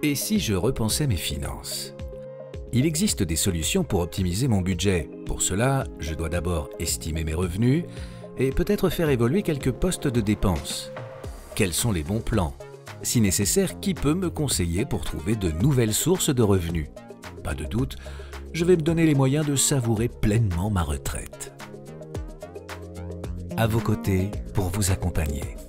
Et si je repensais mes finances? Il existe des solutions pour optimiser mon budget. Pour cela, je dois d'abord estimer mes revenus et peut-être faire évoluer quelques postes de dépenses. Quels sont les bons plans? Si nécessaire, qui peut me conseiller pour trouver de nouvelles sources de revenus? Pas de doute, je vais me donner les moyens de savourer pleinement ma retraite. À vos côtés pour vous accompagner.